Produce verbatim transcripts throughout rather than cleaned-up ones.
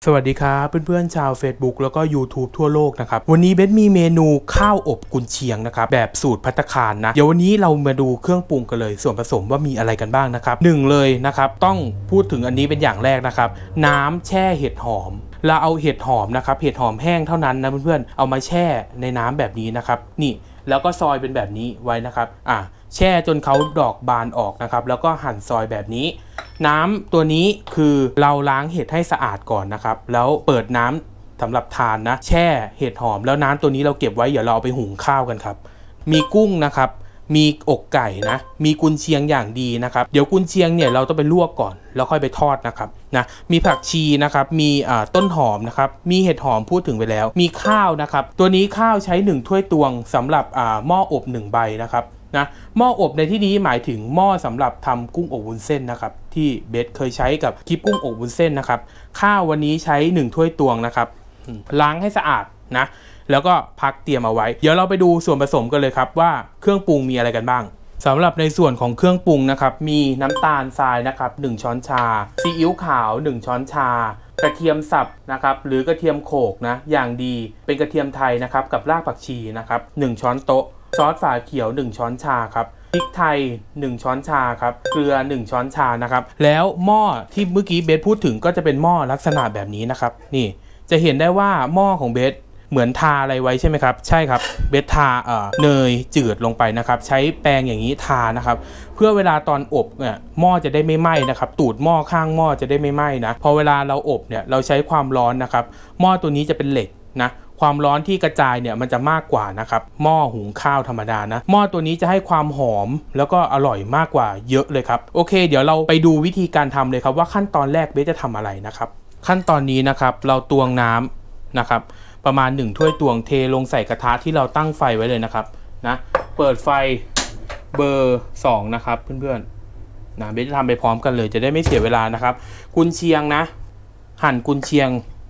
สวัสดีครับเพื่อนๆชาว Facebook แล้วก็ YouTube ทั่วโลกนะครับวันนี้เบสมีเมนูข้าวอบกุนเชียงนะครับแบบสูตรภัตตาคารนะเดี๋ยววันนี้เรามาดูเครื่องปรุงกันเลยส่วนผสมว่ามีอะไรกันบ้างนะครับหนึ่งเลยนะครับต้องพูดถึงอันนี้เป็นอย่างแรกนะครับน้ำแช่เห็ดหอมเราเอาเห็ดหอมนะครับเห็ดหอมแห้งเท่านั้นนะเพื่อนๆเอามาแช่ในน้ำแบบนี้นะครับนี่แล้วก็ซอยเป็นแบบนี้ไว้นะครับอ่ะแช่จนเขาดอกบานออกนะครับแล้วก็หั่นซอยแบบนี้น้ำตัวนี้คือเราล้างเห็ดให้สะอาดก่อนนะครับแล้วเปิดน้ำสำหรับทานนะแช่เห็ดหอมแล้วน้ำตัวนี้เราเก็บไว้เดี๋ยวเราเอาไปหุงข้าวกันครับมีกุ้งนะครับมีอกไก่นะมีกุนเชียงอย่างดีนะครับเดี๋ยวกุนเชียงเนี่ยเราต้องไปลวกก่อนแล้วค่อยไปทอดนะครับนะมีผักชีนะครับมีต้นหอมนะครับมีเห็ดหอมพูดถึงไปแล้วมีข้าวนะครับตัวนี้ข้าวใช้หนึ่งถ้วยตวงสำหรับหม้ออบหนึ่งใบนะครับนะหม้ออบในที่นี้หมายถึงหม้อสำหรับทำกุ้งอบวุ้นเส้นนะครับที่เบสเคยใช้กับคลิปกุ้งอบวุ้นเส้นนะครับข้าววันนี้ใช้หนึ่งถ้วยตวงนะครับล้างให้สะอาดนะแล้วก็พักเตรียมเอาไว้เดี๋ยวเราไปดูส่วนผสมกันเลยครับว่าเครื่องปรุงมีอะไรกันบ้างสำหรับในส่วนของเครื่องปรุงนะครับมีน้ำตาลทรายนะครับหนึ่งช้อนชาซีอิ๊วขาวหนึ่งช้อนชากระเทียมสับนะครับหรือกระเทียมโขกนะอย่างดีเป็นกระเทียมไทยนะครับกับรากผักชีนะครับหนึ่งช้อนโต๊ะซอสฝาเขียวหนึ่งช้อนชาครับพริกไทยหนึ่งช้อนชาครับเกลือหนึ่งช้อนชานะครับแล้วหม้อที่เมื่อกี้เบสพูดถึงก็จะเป็นหม้อลักษณะแบบนี้นะครับนี่จะเห็นได้ว่าหม้อของเบสเหมือนทาอะไรไว้ใช่ไหมครับใช่ครับเบสทาเอ่อเนยจืดลงไปนะครับใช้แปรงอย่างนี้ทานะครับเพื่อเวลาตอนอบเนี่ยหม้อจะได้ไม่ไหม้นะครับตูดหม้อข้างหม้อจะได้ไม่ไหม้นะพอเวลาเราอบเนี่ยเราใช้ความร้อนนะครับหม้อตัวนี้จะเป็นเหล็กนะความร้อนที่กระจายเนี่ยมันจะมากกว่านะครับหม้อหุงข้าวธรรมดานะหม้อตัวนี้จะให้ความหอมแล้วก็อร่อยมากกว่าเยอะเลยครับโอเคเดี๋ยวเราไปดูวิธีการทำเลยครับว่าขั้นตอนแรกเบสจะทำอะไรนะครับขั้นตอนนี้นะครับเราตวงน้ำนะครับประมาณหนึ่งถ้วยตวงเทลงใส่กระทะที่เราตั้งไฟไว้เลยนะครับนะเปิดไฟเบอร์สองนะครับเพื่อนๆนะเบสจะทำไปพร้อมกันเลยจะได้ไม่เสียเวลานะครับกุนเชียงนะหั่นกุนเชียง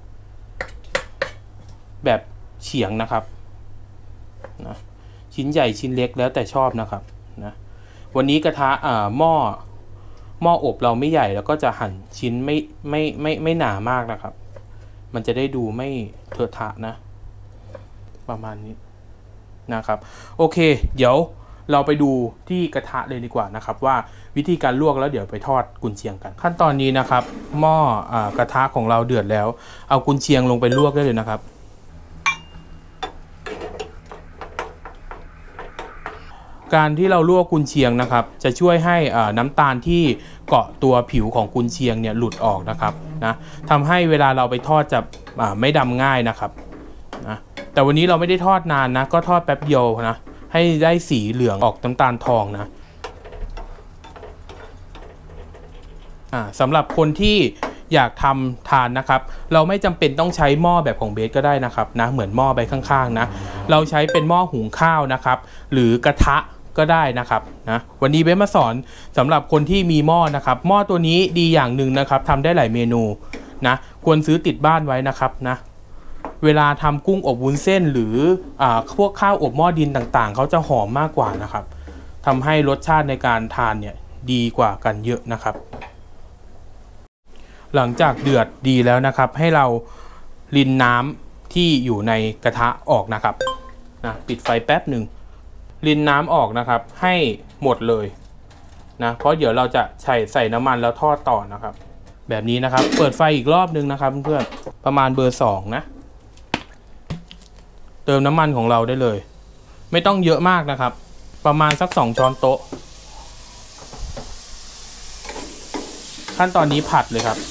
แบบเฉียงนะครับนะชิ้นใหญ่ชิ้นเล็กแล้วแต่ชอบนะครับนะวันนี้กระทะอ่าหม้อหม้ออบเราไม่ใหญ่แล้วก็จะหั่นชิ้นไม่ไม่ไม่ไม่หนามากนะครับมันจะได้ดูไม่เถอะทะนะประมาณนี้นะครับโอเคเดี๋ยวเราไปดูที่กระทะเลยดีกว่านะครับว่าวิธีการลวกแล้วเดี๋ยวไปทอดกุนเชียงกันขั้นตอนนี้นะครับหม้ออ่ากระทะของเราเดือดแล้วเอากุนเชียงลงไปลวกได้เลยนะครับการที่เราลวกกุนเชียงนะครับจะช่วยให้น้ำตาลที่เกาะตัวผิวของกุนเชียงเนี่ยหลุดออกนะครับนะทำให้เวลาเราไปทอดจะไม่ดำง่ายนะครับนะแต่วันนี้เราไม่ได้ทอดนานนะก็ทอดแป๊บเดียวนะให้ได้สีเหลืองออกน้ำตาลทองนะอ่าสำหรับคนที่อยากทำทานนะครับเราไม่จำเป็นต้องใช้หม้อแบบของเบสก็ได้นะครับนะเหมือนหม้อใบข้างๆนะเราใช้เป็นหม้อหุงข้าวนะครับหรือกระทะก็ได้นะครับนะวันนี้เบสมาสอนสำหรับคนที่มีหม้อนะครับหม้อตัวนี้ดีอย่างหนึ่งนะครับทำได้หลายเมนูนะควรซื้อติดบ้านไว้นะครับนะเวลาทำกุ้งอบวุ้นเส้นหรืออ่าพวกข้าวอบหม้อดินต่างๆเขาจะหอมมากกว่านะครับทำให้รสชาติในการทานเนี่ยดีกว่ากันเยอะนะครับหลังจากเดือดดีแล้วนะครับให้เรารินน้ำที่อยู่ในกระทะออกนะครับนะปิดไฟแป๊บหนึ่งรินน้ำออกนะครับให้หมดเลยนะเพราะเดี๋ยวเราจะใส่ใส่น้ำมันแล้วทอดต่อนะครับแบบนี้นะครับเปิดไฟอีกรอบนึงนะครับเพื่อนๆประมาณเบอร์สองนะเติมน้ำมันของเราได้เลยไม่ต้องเยอะมากนะครับประมาณสักสองช้อนโต๊ะขั้นตอนนี้ผัดเลยครับ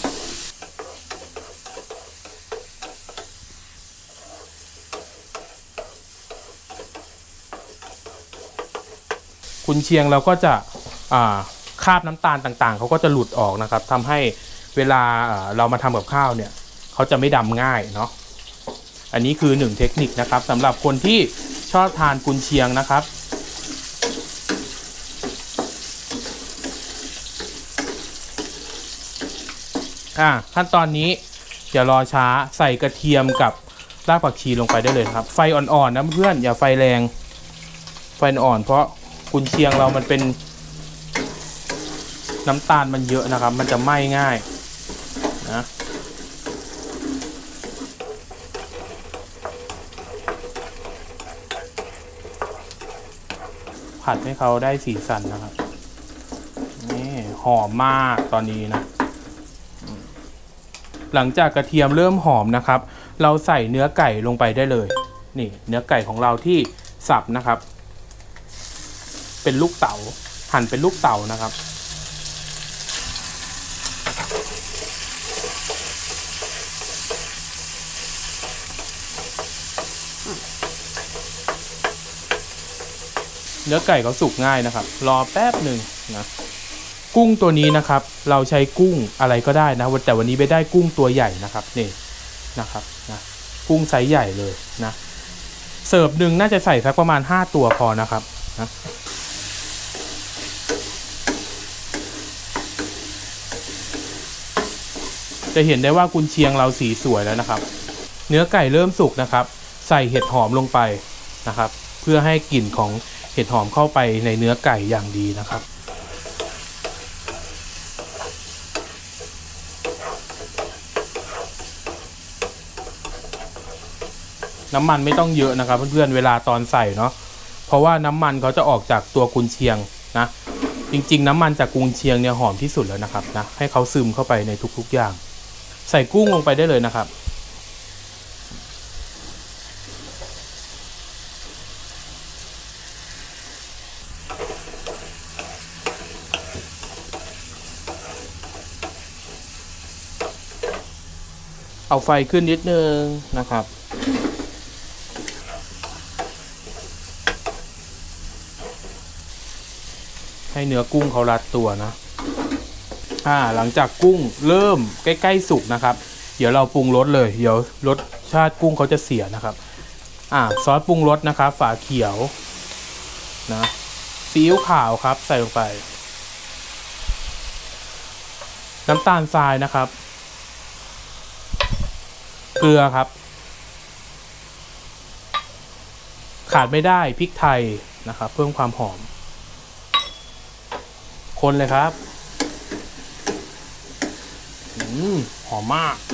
กุนเชียงเราก็จะคราบน้ำตาลต่างๆเขาก็จะหลุดออกนะครับทำให้เวลาเรามาทำกับข้าวเนี่ยเขาจะไม่ดำง่ายเนาะอันนี้คือหนึ่งเทคนิคนะครับสำหรับคนที่ชอบทานกุนเชียงนะครับอ่าขั้นตอนนี้อย่ารอช้าใส่กระเทียมกับรากผักชีลงไปได้เลยครับไฟอ่อนๆนะเพื่อนอย่าไฟแรงไฟอ่อนเพราะกุนเชียงเรามันเป็นน้ำตาลมันเยอะนะครับมันจะไหม้ง่ายนะผัดให้เขาได้สีสันนะครับนี่หอมมากตอนนี้นะหลังจากกระเทียมเริ่มหอมนะครับเราใส่เนื้อไก่ลงไปได้เลยนี่เนื้อไก่ของเราที่สับนะครับเป็นลูกเต๋าหั่นเป็นลูกเต๋านะครับเนื้อไก่เขาสุกง่ายนะครับรอแป๊บหนึ่งนะกุ้งตัวนี้นะครับเราใช้กุ้งอะไรก็ได้นะแต่วันนี้ไปได้กุ้งตัวใหญ่นะครับนี่นะครับนะกุ้งไซส์ใหญ่เลยนะเสิร์ฟหนึ่งน่าจะใส่สักประมาณห้าตัวพอนะครับนะจะเห็นได้ว่ากุนเชียงเราสีสวยแล้วนะครับเนื้อไก่เริ่มสุกนะครับใส่เห็ดหอมลงไปนะครับเพื่อให้กลิ่นของเห็ดหอมเข้าไปในเนื้อไก่อย่างดีนะครับน้ำมันไม่ต้องเยอะนะครับเพื่อนๆเวลาตอนใส่เนาะเพราะว่าน้ำมันเขาจะออกจากตัวกุนเชียงนะจริงๆน้ำมันจากกุนเชียงเนี่ยหอมที่สุดแล้วนะครับนะให้เขาซึมเข้าไปในทุกๆอย่างใส่กุ้งลงไปได้เลยนะครับเอาไฟขึ้นนิดนึงนะครับให้เนื้อกุ้งเขารัดตัวนะอ่าหลังจากกุ้งเริ่มใกล้ๆสุกนะครับเดี๋ยวเราปรุงรสเลยเดี๋ยวรสชาติกุ้งเขาจะเสียนะครับอ่าซอสปรุงรสนะครับฝาเขียวนะซีอิ๊วขาวครับใส่ลงไปน้ำตาลทรายนะครับเกลือครับขาดไม่ได้พริกไทยนะครับเพิ่มความหอมคนเลยครับอืมหอมมาก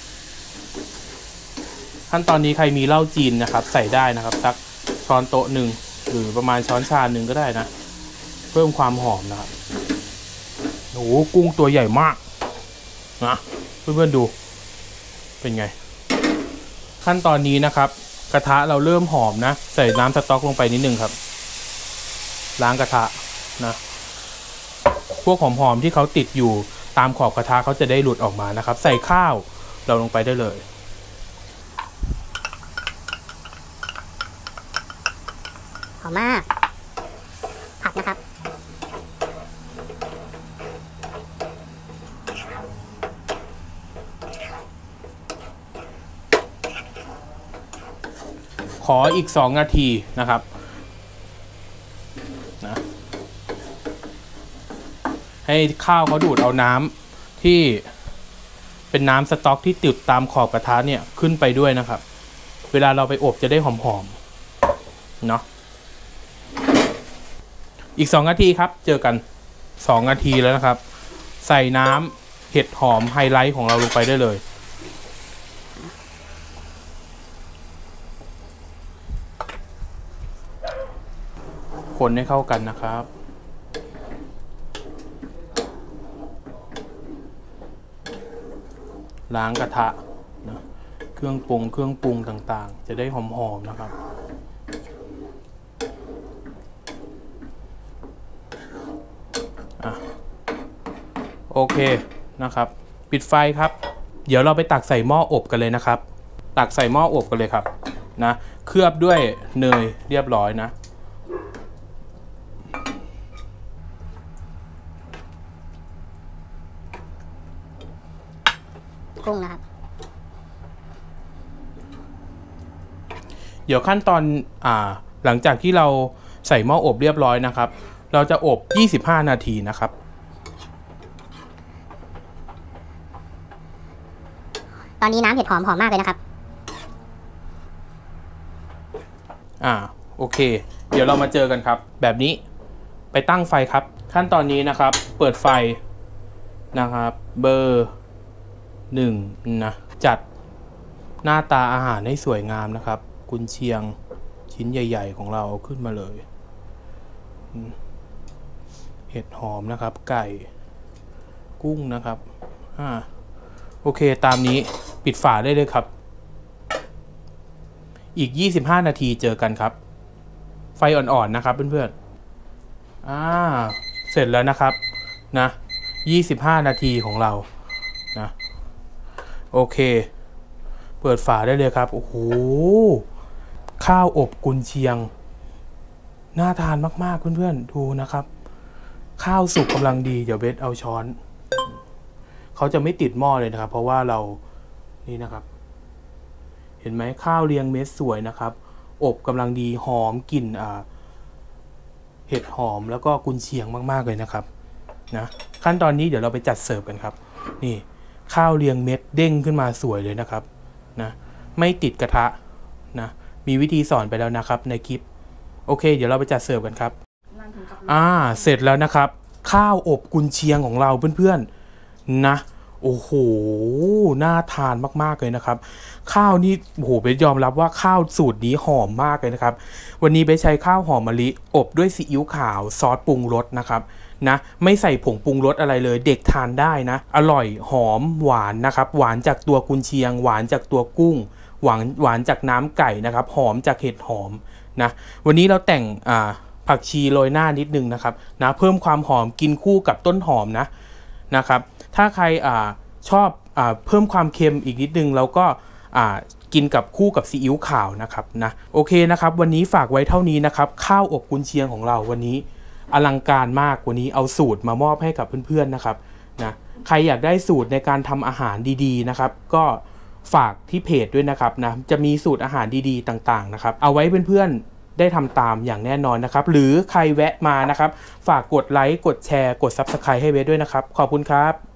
ขั้นตอนนี้ใครมีเหล้าจีนนะครับใส่ได้นะครับสักช้อนโต๊ะหนึ่งหรือประมาณช้อนชาหนึ่งก็ได้นะเพิ่มความหอมนะครับโอ้โหกุ้งตัวใหญ่มากนะเพื่อนๆดูเป็นไงขั้นตอนนี้นะครับกระทะเราเริ่มหอมนะใส่น้ำสต๊อกลงไปนิดนึงครับล้างกระทะนะพวกหอมๆที่เขาติดอยู่ตามขอบกระทะเขาจะได้หลุดออกมานะครับใส่ข้าวเราลงไปได้เลยหอมมากผัดนะครับขออีกสองนาทีนะครับนะให้ข้าวเขาดูดเอาน้ำที่เป็นน้ำสต๊อกที่ติดตามขอบกระทะเนี่ยขึ้นไปด้วยนะครับเวลาเราไปอบจะได้หอมๆเนาะอีกสองนาทีครับเจอกันสองนาทีแล้วนะครับใส่น้ำเห็ดหอมไฮไลท์ของเราลงไปได้เลยคนให้เข้ากันนะครับล้างกระทะนะเครื่องปรุงเครื่องปรุงต่างๆจะได้หอมๆนะครับอ่ะโอเคนะครับปิดไฟครับเดี๋ยวเราไปตักใส่หม้ออบกันเลยนะครับตักใส่หม้ออบกันเลยครับนะเคลือบด้วยเนยเรียบร้อยนะกุ้งนะครับเดี๋ยวขั้นตอนอ่าหลังจากที่เราใส่หม้ออบเรียบร้อยนะครับเราจะอบยี่สิบห้านาทีนะครับตอนนี้น้ำเห็ดหอมหอมมากเลยนะครับอ่าโอเคเดี๋ยวเรามาเจอกันครับแบบนี้ไปตั้งไฟครับขั้นตอนนี้นะครับเปิดไฟนะครับเบอร์หนึ่งนะจัดหน้าตาอาหารให้สวยงามนะครับกุนเชียงชิ้นใหญ่ๆของเราขึ้นมาเลยเห็ดหอมนะครับไก่กุ้งนะครับอ่าโอเคตามนี้ปิดฝาได้เลยครับอีกยี่สิบห้านาทีเจอกันครับไฟอ่อนๆนะครับเพื่อนๆอ่าเสร็จแล้วนะครับนะยี่สิบห้านาทีของเรานะโอเคเปิดฝาได้เลยครับโอ้โหข้าวอบกุนเชียงน่าทานมากๆเพื่อนๆดูนะครับข้าวสุกกำลังดีเดี๋ยวเบสเอาช้อนเขาจะไม่ติดหม้อเลยนะครับเพราะว่าเรานี่นะครับเห็นไหมข้าวเรียงเม็ดสวยนะครับอบกำลังดีหอมกลิ่นอ่าเห็ดหอมแล้วก็กุนเชียงมากๆเลยนะครับนะขั้นตอนนี้เดี๋ยวเราไปจัดเสิร์ฟกันครับนี่ข้าวเรียงเม็ดเด้งขึ้นมาสวยเลยนะครับนะไม่ติดกระทะนะมีวิธีสอนไปแล้วนะครับในคลิปโอเคเดี๋ยวเราไปจัดเสิร์ฟกันครับอ่าเสร็จแล้วนะครับข้าวอบกุนเชียงของเราเพื่อนๆนะโอ้โหน่าทานมากๆเลยนะครับข้าวนี่โอ้โหเบสยอมรับว่าข้าวสูตรนี้หอมมากเลยนะครับวันนี้เบสใช้ข้าวหอมมะลิอบด้วยซีอิ๊วขาวซอสปรุงรสนะครับนะไม่ใส่ผงปรุงรสอะไรเลยเด็กทานได้นะอร่อยหอมหวานนะครับหวานจากตัวกุนเชียงหวานจากตัวกุ้งหวานหวานจากน้ำไก่นะครับหอมจากเห็ดหอมนะวันนี้เราแต่งอ่าผักชีโรยหน้านิดนึงนะครับนะเพิ่มความหอมกินคู่กับต้นหอมนะนะครับถ้าใครอ่าชอบอ่าเพิ่มความเค็มอีกนิดนึงแล้วก็อ่ากินกับคู่กับซีอิ๊วขาวนะครับนะโอเคนะครับวันนี้ฝากไว้เท่านี้นะครับข้าวอบกุนเชียงของเราวันนี้อลังการมากวันนี้เอาสูตรมามอบให้กับเพื่อนๆนะครับนะใครอยากได้สูตรในการทำอาหารดีๆนะครับก็ฝากที่เพจด้วยนะครับนะจะมีสูตรอาหารดีๆต่างๆนะครับเอาไว้เพื่อนๆได้ทำตามอย่างแน่นอนนะครับหรือใครแวะมานะครับฝากกดไลค์กดแชร์กด ซับสไครบ์ ให้เบสด้วยนะครับขอบคุณครับ